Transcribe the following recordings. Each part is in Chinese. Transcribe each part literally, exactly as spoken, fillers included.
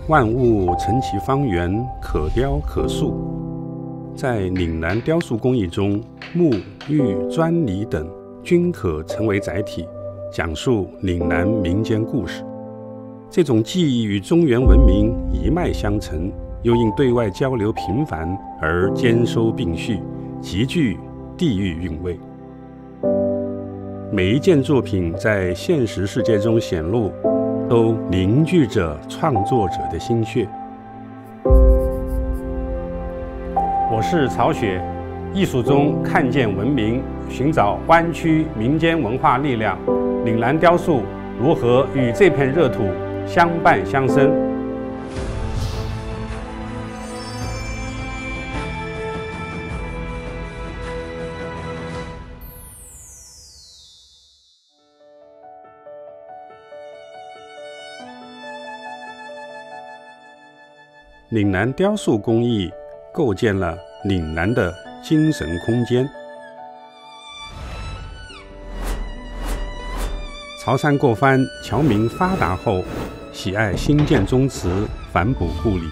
万物成其方圆，可雕可塑。在岭南雕塑工艺中，木、玉、砖、泥等均可成为载体，讲述岭南民间故事。这种技艺与中原文明一脉相承，又因对外交流频繁而兼收并蓄，极具地域韵味。每一件作品在现实世界中显露，都凝聚着创作者的心血。我是曹雪，艺术中看见文明，寻找湾区民间文化力量。岭南雕塑如何与这片热土相伴相生？岭南雕塑工艺构建了岭南的精神空间。潮汕过番侨民发达后，喜爱新建宗祠，反哺故里。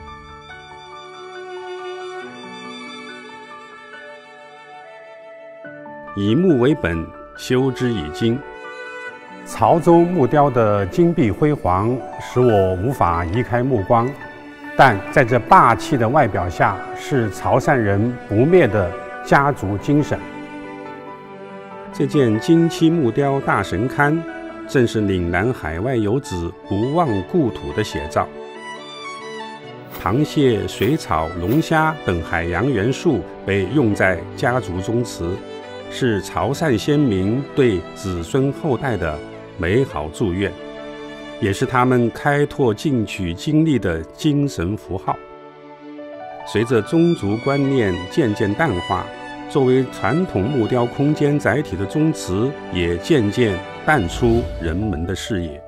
以木为本，修之以金。潮州木雕的金碧辉煌，使我无法移开目光。但在这霸气的外表下，是潮汕人不灭的家族精神。这件金漆木雕大神龛，正是岭南海外游子不忘故土的写照。螃蟹、水草、龙虾等海洋元素被用在家族宗祠，是潮汕先民对子孙后代的美好祝愿，也是他们开拓进取经历的精神符号。随着宗族观念渐渐淡化，作为传统木雕空间载体的宗祠也渐渐淡出人们的视野。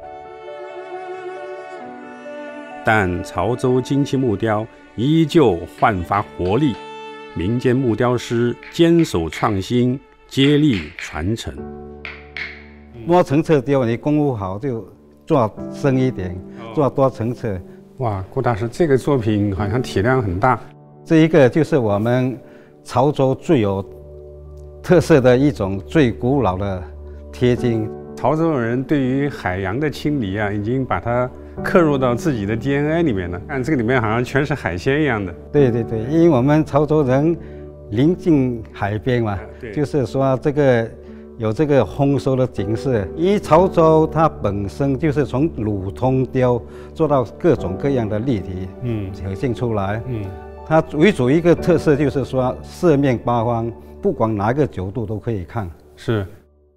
但潮州金漆木雕依旧焕发活力，民间木雕师坚守创新，接力传承。 多层次雕，你功夫好就做深一点，做多层次。 哇，顾大师，这个作品好像体量很大。 这一个就是我们潮州最有特色的一种最古老的贴金。 潮州人对于海洋的清理啊，已经把它刻入到自己的 D N A 里面了。看这个里面好像全是海鲜一样的。 对对对，因为我们潮州人临近海边嘛，就是说这个有这个丰收的景色。因为潮州它本身就是从鲁通雕做到各种各样的立体，嗯，呈现出来，嗯。它为主一个特色就是说，四面八方，不管哪个角度都可以看。 是。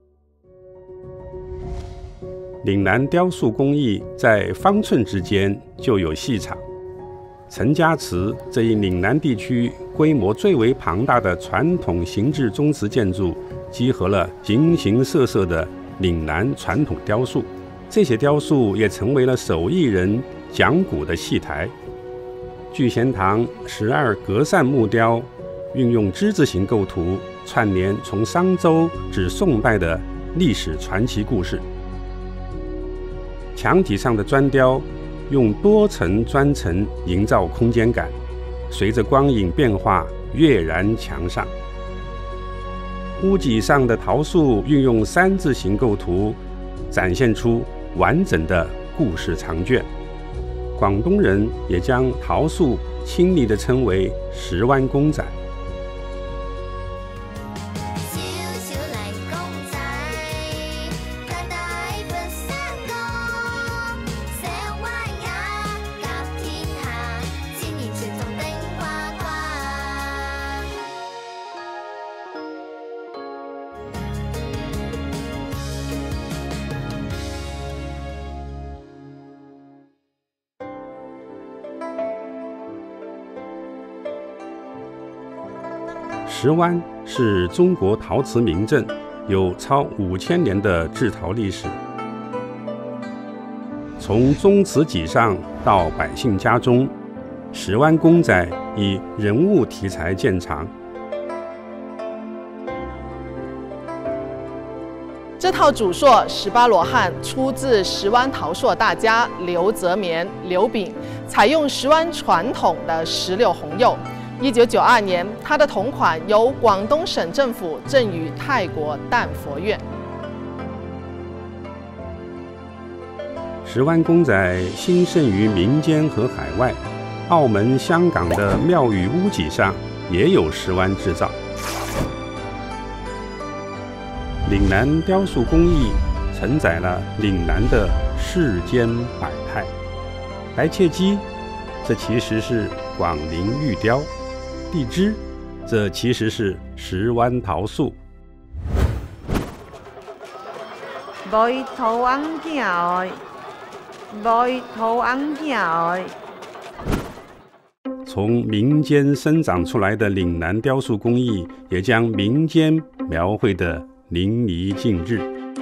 岭南雕塑工艺在方寸之间就有戏场。陈家祠这一岭南地区规模最为庞大的传统形制宗祠建筑，集合了形形色色的岭南传统雕塑。这些雕塑也成为了手艺人讲古的戏台。聚贤堂十二格扇木雕运用之字形构图，串联从商周至宋代的历史传奇故事。墙体上的砖雕用多层砖层营造空间感，随着光影变化跃然墙上。屋脊上的陶塑运用三字形构图，展现出完整的故事长卷。广东人也将陶塑亲昵地称为石湾公仔。石湾是中国陶瓷名镇，有超五千年的制陶历史。从宗祠脊上到百姓家中，石湾公仔以人物题材见长。 这套主塑十八罗汉出自石湾陶塑大家刘泽绵、刘炳，采用石湾传统的石榴红釉。一九九二年，它的同款由广东省政府赠予泰国丹佛院。 石湾公仔兴盛于民间和海外，澳门、香港的庙宇屋脊上也有石湾制造。岭南雕塑工艺承载了岭南的世间百态。白切鸡，这其实是广陵玉雕；地支，这其实是石湾陶塑。 卖陶翁囝的，卖陶翁囝的。 从民间生长出来的岭南雕塑工艺，也将民间描绘得淋漓尽致。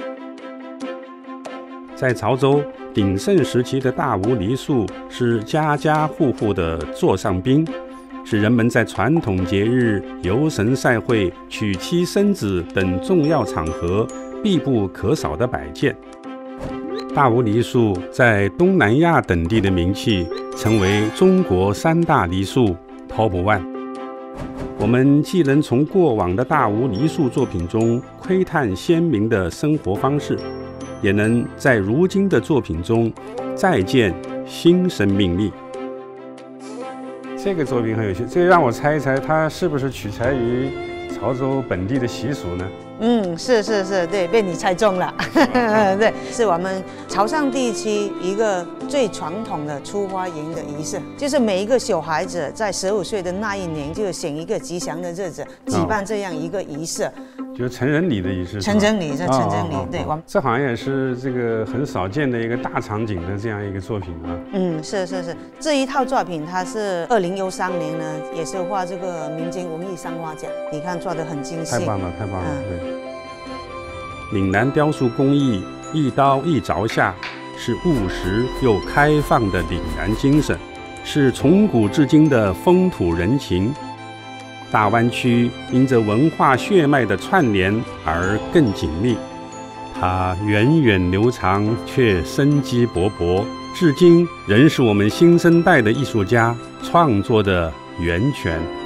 在潮州鼎盛时期的大吴梨树是家家户户的座上宾，是人们在传统节日、游神赛会、娶妻生子等重要场合必不可少的摆件。大吴梨树在东南亚等地的名气成为中国三大梨树 Top One。我们既能从过往的大吴梨树作品中窥探先民的生活方式，也能在如今的作品中再见新生命力。这个作品很有趣，这个让我猜一猜，它是不是取材于潮州本地的习俗呢？ 嗯，是是是，对，被你猜中了。对，是我们潮汕地区一个最传统的出花迎的仪式，就是每一个小孩子在十五岁的那一年，就选一个吉祥的日子，举办这样一个仪式。 就是成人礼的仪式。 成人礼，这成人礼， 哦、 对，我这好像也是这个很少见的一个大场景的这样一个作品啊。 嗯，是是是，这一套作品它是二零一三年呢，也是画这个民间文艺三花奖，你看做得很精细。 太棒了，太棒了， 嗯、 对。岭南雕塑工艺一刀一凿下，是务实又开放的岭南精神，是从古至今的风土人情。大湾区因着文化血脉的串联而更紧密，它源远流长却生机勃勃，至今仍是我们新生代的艺术家创作的源泉。